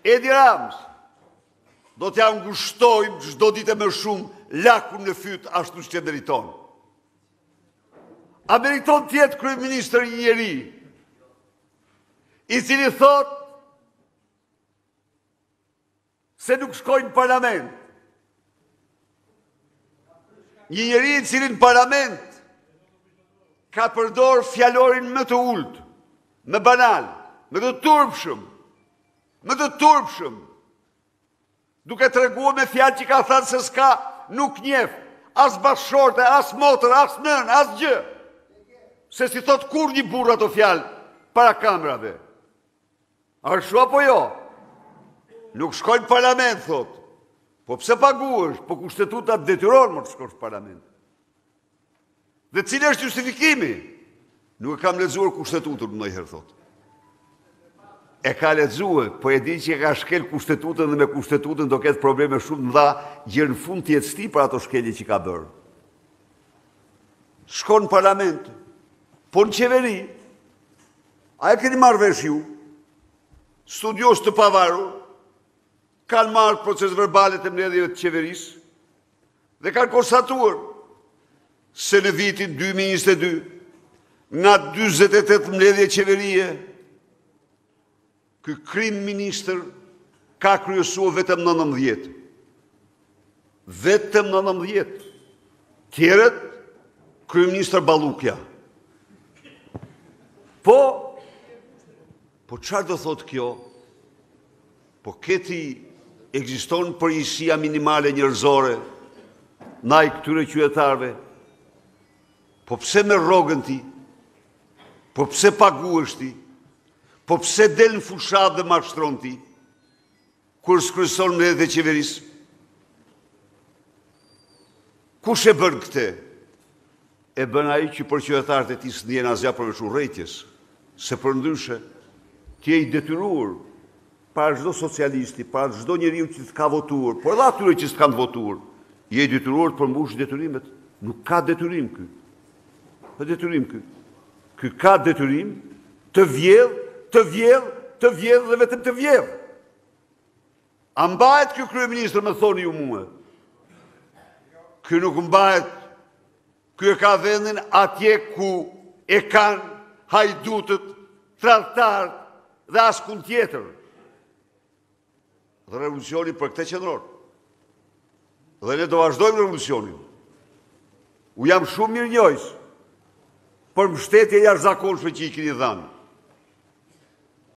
Edi Ramës, do t'ja ngushtojmë çdo ditë më shumë lakun në fyt ashtu që meriton. A meriton tjetë kryeministër një njeri i cili thot se nuk shkojnë në parlament. Një njeri i cili në parlament ka përdor fjalorin më të ulët, më banal, më të turpshëm, duke të reguar me fjalë që ka thënë se s'ka nuk njef, as bashkëshorte, as motër, as nën, as gjë. Se si thot kur një burr ato fjalë para kamerave. A është apo jo? Nuk shkojnë parlament, thot. Po pse paguësh? Po kushtetuta të detyron më të shkosh parlament. Dhe cilë është justifikimi? Nuk e kam lexuar kushtetutën ndonjëherë, thot. E ka lexuar, po e di që e ka shkel kushtetutën dhe me kushtetutën do ketë probleme shumë mëdha gjë në fund të jetës tij për ato shkelje që ka bërë. Shkon në parlament. Po në qeveri, a e keni marrë vesh ju, studios të pavarur, kanë marrë proces verbalet e mbledhjeve të qeverisë dhe kanë konstatuar se në vitin 2022, nga 48 mbledhje qeverie, ky krim ministër ka kryesuar vetëm 19. Vetëm 19. Tjerët, kryeministër Ballukja. Po çfarë do thotë kjo? Po këti ekziston përgjegjësia minimale njerëzore ndaj këtyre qytetarëve. Po pse me rrogën ti? Po pse paguhesh ti? Po pse del në fushat dhe mashtron ti? Kur s'kryeson mbledhjet e qeverisë? Kush e bën këtë? E bën ai që për qytetarët e tij s'ndjen asgjë përveç urrëties. Se për ndryshe, ti je i detyruar para çdo socialisti, para çdo njeriu që s'ka votuar, por edhe atyre që s'kan votuar, je i detyruar të përmbush detyrimet. Nuk ka detyrim ky. Pa detyrim ky. Ky ka detyrim të vjedh dhe vetëm të vjedh. A mbahet ky kryeministër, më thoni ju mua? Ky nuk mbahet. Ky e ka vendin atje ku e kanë hajdutët, tradhtarët dhe askund tjetër. Dhe revolucioni për këtë qëndron. Dhe ne do vazhdojmë revolucionin. U jam shumë mirënjohës për mbështetje jashtëzakonshme që i keni dhënë.